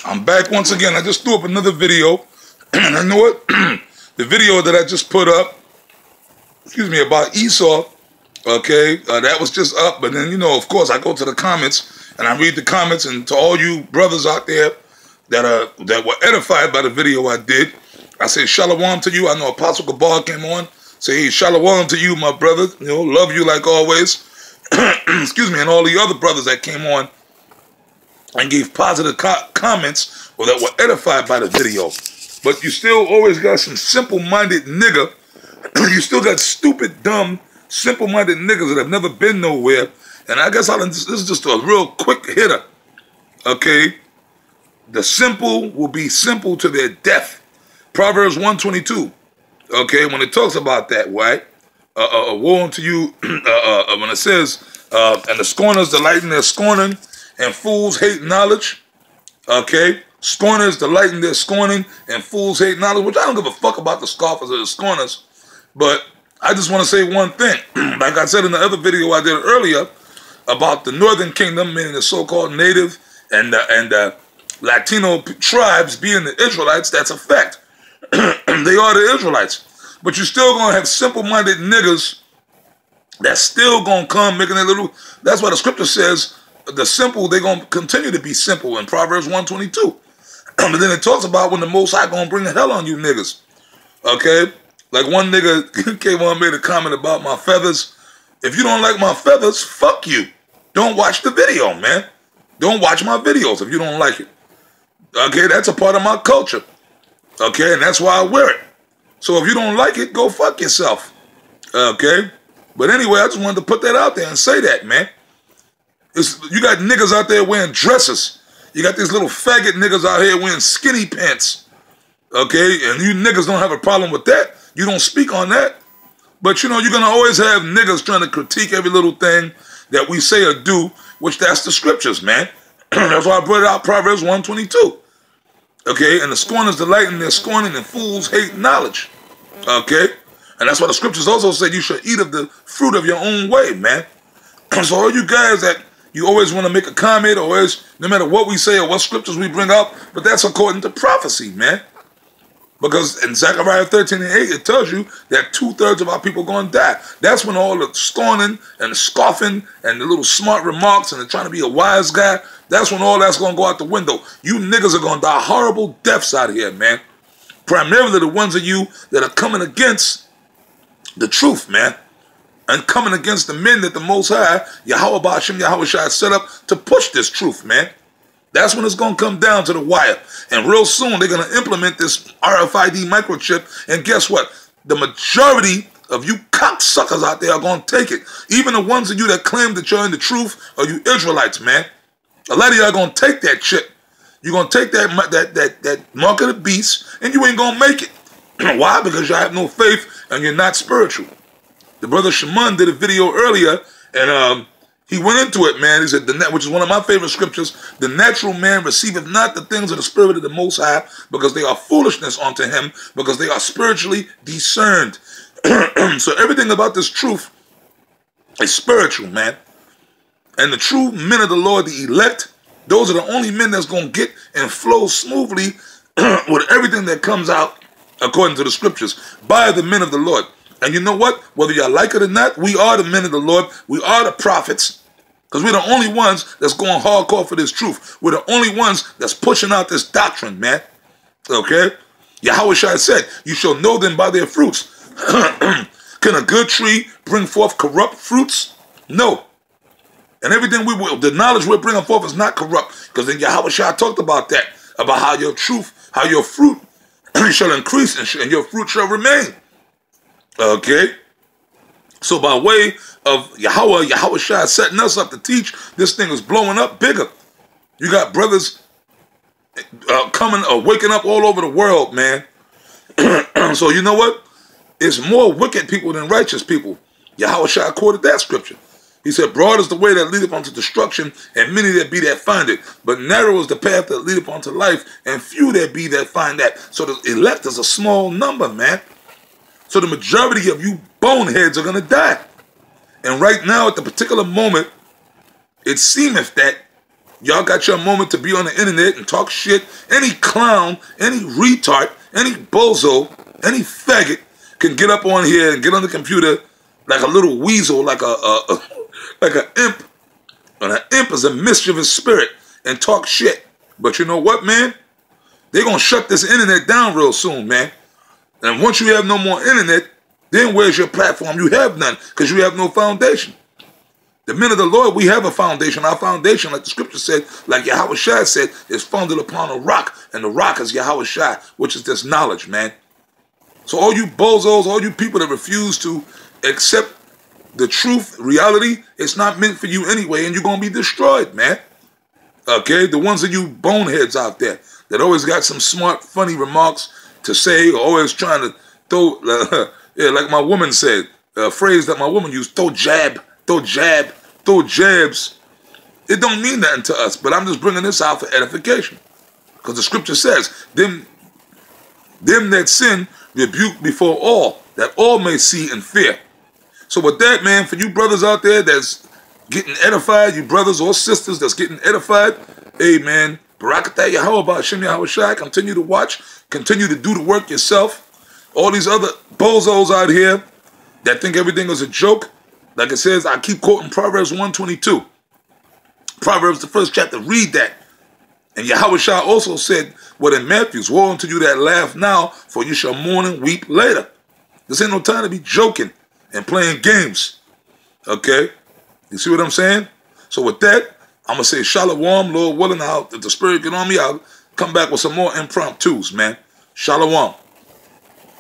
I'm back once again. I just threw up another video. And you know what? The video that I just put up, about Esau, okay, that was just up. But then, of course, I go to the comments and I read the comments. And to all you brothers out there that were edified by the video I did, I say shalom to you. I know Apostle Gabar came on. Say, hey, shalom to you, my brother. Love you like always. And all the other brothers that came on and gave positive comments or that were edified by the video. But you still always got some simple-minded nigga. You still got stupid, dumb, simple-minded niggas that have never been nowhere. And I guess this is just a real quick hitter. Okay? The simple will be simple to their death. Proverbs 1:22. Okay? When it talks about that, right? Woe unto you, when it says, and the scorners delight in their scorning, and fools hate knowledge. Okay? Scorners delight in their scorning, and fools hate knowledge, which I don't give a fuck about the scoffers or the scorners. But I just want to say one thing. Like I said in the other video I did earlier about the Northern Kingdom, meaning the so-called native and Latino tribes being the Israelites, that's a fact. They are the Israelites. But you're still going to have simple-minded niggas that's still going to come making their little... That's why the scripture says the simple, they're going to continue to be simple in Proverbs 1:22. But then it talks about when the Most High going to bring hell on you niggas. Okay? Like one nigga came on and made a comment about my feathers. If you don't like my feathers, fuck you. Don't watch the video, man. Don't watch my videos if you don't like it. Okay? That's a part of my culture. Okay? And that's why I wear it. So if you don't like it, go fuck yourself. Okay? But anyway, I just wanted to put that out there and say that, man. You got niggas out there wearing dresses. You got these little faggot niggas out here wearing skinny pants. Okay? And you niggas don't have a problem with that. You don't speak on that. But, you're going to always have niggas trying to critique every little thing that we say or do, which that's the scriptures, man. That's why I brought out Proverbs 1:22. Okay? And the scorners delight in their scorning, and fools hate knowledge. Okay? And that's why the scriptures also say you should eat of the fruit of your own way, man. So all you guys that you always want to make a comment, or always, no matter what we say or what scriptures we bring up, but that's according to prophecy, man. Because in Zechariah 13:8, it tells you that 2/3 of our people are going to die. That's when all the scorning and the scoffing and the little smart remarks and the trying to be a wise guy, that's when all that's going to go out the window. You niggas are going to die horrible deaths out here, man. Primarily the ones of you that are coming against the truth, man. And coming against the men that the Most High, Yahweh Ba'ashem, Yahweh Shai, set up to push this truth, man. That's when it's going to come down to the wire. And real soon, they're going to implement this RFID microchip. And guess what? The majority of you cocksuckers out there are going to take it. Even the ones of you that claim that you're in the truth are you Israelites, man. A lot of y'all are going to take that shit. You're going to take that mark of the beast, and you ain't going to make it. Why? Because y'all have no faith, and you're not spiritual. The brother Shaman did a video earlier, and he went into it, man. He said, which is one of my favorite scriptures, the natural man receiveth not the things of the spirit of the Most High, because they are foolishness unto him, because they are spiritually discerned. So everything about this truth is spiritual, man. And the true men of the Lord, the elect, those are the only men that's going to get and flow smoothly with everything that comes out according to the scriptures by the men of the Lord. And you know what? Whether y'all like it or not, we are the men of the Lord. We are the prophets. Because we're the only ones that's going hardcore for this truth. We're the only ones that's pushing out this doctrine, man. Okay? Yahweh Shai said, you shall know them by their fruits. Can a good tree bring forth corrupt fruits? No. And everything the knowledge we're bringing forth is not corrupt. Because then Yahweh Shai talked about that. About how your truth, how your fruit shall increase and your fruit shall remain. Okay? So by way of Yahweh Shai setting us up to teach, this thing is blowing up bigger. You got brothers waking up all over the world, man. So you know what? It's more wicked people than righteous people. Yahweh Shai quoted that scripture. He said, broad is the way that leadeth unto destruction, and many there be that find it. But narrow is the path that leadeth unto life, and few there be that find that. So the elect is a small number, man. So the majority of you boneheads are going to die. And right now, at the particular moment, it seemeth that Y'all got your moment to be on the internet and talk shit. Any clown, any retard, any bozo, any faggot can get up on here and get on the computer like a little weasel, like like an imp. And an imp is a mischievous spirit and talk shit. But you know what, man? They're going to shut this internet down real soon, man. And once you have no more internet, then where's your platform? You have none because you have no foundation. The men of the Lord, we have a foundation. Our foundation, like the scripture said, like Yahweh Shai said, is founded upon a rock. And the rock is Yahweh Shai, which is this knowledge, man. So all you bozos, all you people that refuse to accept the truth, reality, it's not meant for you anyway, and you're going to be destroyed, man. Okay? The ones of you boneheads out there that always got some smart, funny remarks to say, or always trying to throw, yeah, like my woman said, a phrase that my woman used, throw jab, throw jabs. It don't mean nothing to us, but I'm just bringing this out for edification. Because the scripture says, them that sin rebuke before all, that all may see and fear. So with that, man, for you brothers out there that's getting edified, you brothers or sisters that's getting edified, hey, man, Barakatah Yahweh, Hashem Yahweh Shai, continue to watch, continue to do the work yourself. All these other bozos out here that think everything is a joke, like it says, I keep quoting Proverbs 122. Proverbs, the first chapter, read that. And Yahweh Shai also said, what in Matthews, woe unto you that laugh now, for you shall mourn and weep later. This ain't no time to be joking and playing games. Okay? You see what I'm saying? So with that, I'm going to say shalom, Lord willing. If the Spirit get on me, I'll come back with some more impromptus, man. Shalom.